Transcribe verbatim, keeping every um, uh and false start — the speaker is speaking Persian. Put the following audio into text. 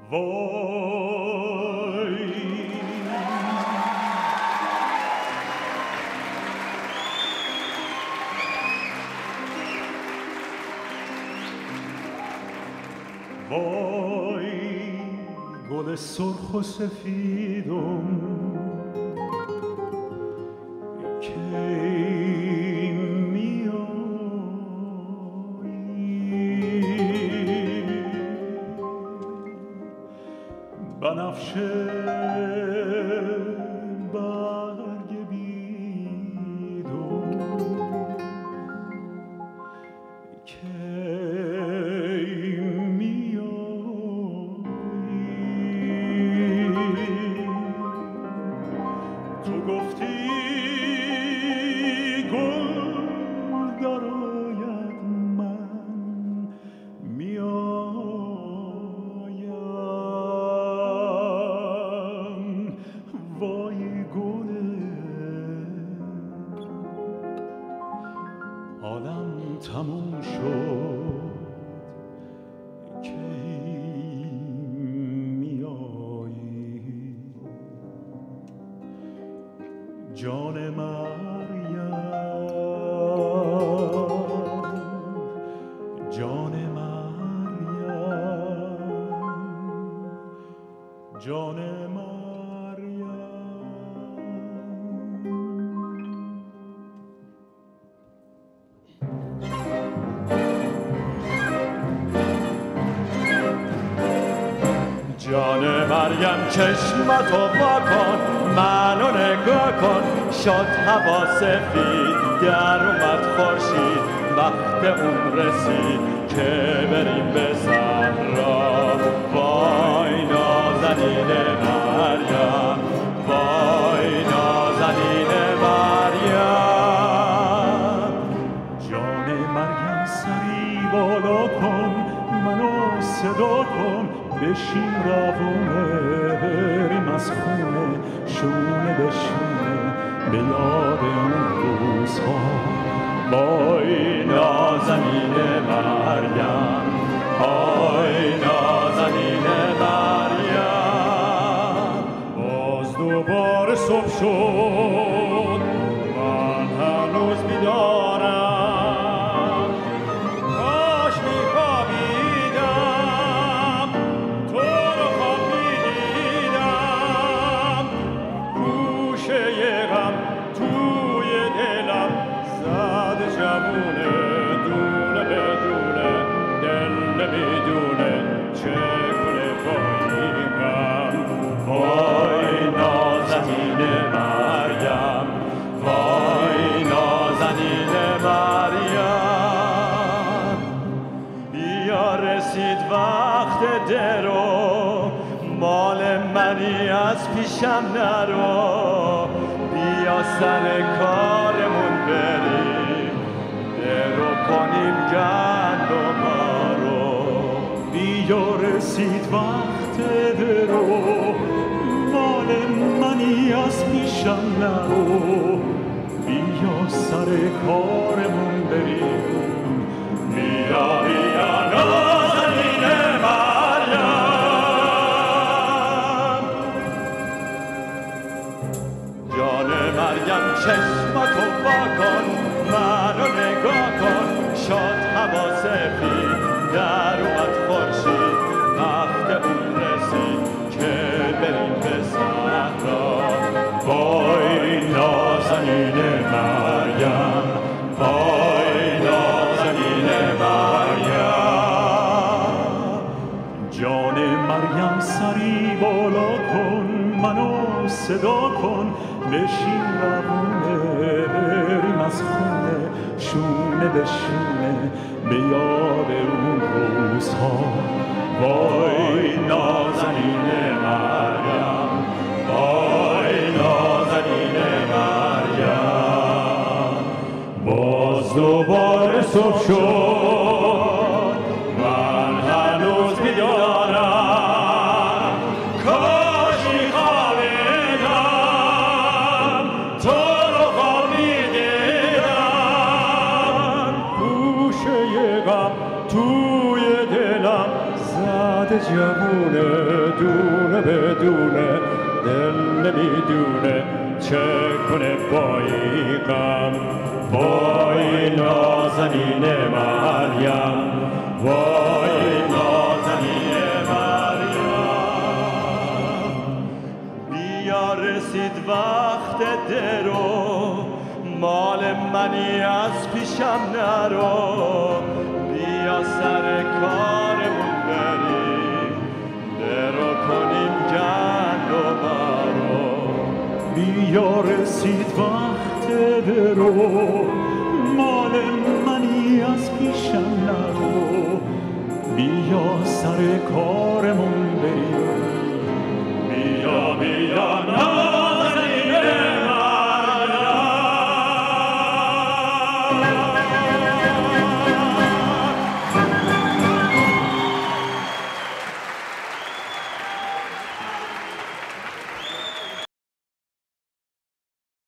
وای گل سرخ و سفیدم که میایی بنفشه برگ بیدم که جان مریم جان مریم جان مریم جان مریم چشمتو واکن منو نگاه کن شد هوا سفید در اومد خورشید وقت اون رسید که بریم به صحرا وای نازنین مریم وای نازنین مریم جان مریم سری بالا کن منو صدا کن بشین روونه بریم از خونه شونه به شونه به یاد اون روزها وای نازنین مریم وای نازنین مریم باز دوباره صبح شد من هنوز بیدارم کاش میخوابیدم تو رو خواب میدیدم گوشه غم توی دلم زد جوونه دونه به دونه دل نمیدونه چه کنه با این غم وای نازنین مریم وای نازنین مریم بیا رسید وقت درو مال منی از پیشم نرو بیا سر کارمون بریم درو کنیم گندم رو بیا رسید وقت درو مال منی از پیشم نرو بیا سر کارمون بریم بیا بیا نازنین مریم جان مریم چشمتو واکن منو نگاه کن شاد هوا سفید در اومد خورشید وقت اون رسید که بریم به صحرا وای نازنین مریم وای نازنین مریم جان مریم سری بالا کن منو صدا کن بشین روونه بریم از خونه شونه به شونه به یاد اون روزها وای نازنین مریم وای نازنین مریم باز دوباره صبح شد من هنوز بیدارم کاش میخوابیدم تو رو خواب میدیدم گوشه غم توی دلم زد جوونه دونه بدونه دل نمیدونه چه کنه با این غم وای نازنین مریم وای نازنین مریم بیا رسید وقت درو مال منی از پیشم نرو بیا سر کارمون بریم درو کنیم گند و برو بیا رسید وقت درو مال منی از پیشم نرو بیا سر کارمون بریم بیا بیا نه